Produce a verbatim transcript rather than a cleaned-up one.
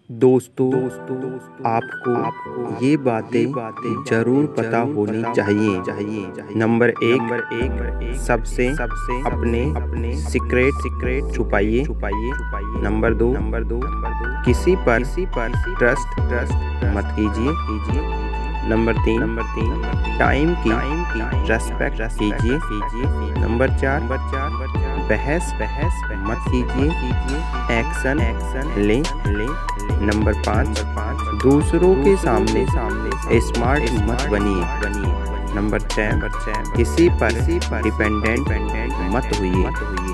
दोस्तों आपको ये बातें जरूर पता होनी चाहिए। नंबर एक, सबसे अपने अपने सीक्रेट सीक्रेट छुपाइए छुपाइए नंबर दो नंबर दो किसी पर ट्रस्ट ट्रस्ट मत कीजिए कीजिए नंबर तीन नंबर तीन टाइम की रेस्पेक्ट कीजिए कीजिए नंबर चार नंबर चार बहस बहस मत कीजिए कीजिए एक्शन एक्शन ले ले नंबर पाँच पाँच दूसरों के सामने सामने स्मार्ट मत बनिए बनिए नंबर छः किसी पर डिपेंडेंट मत हुई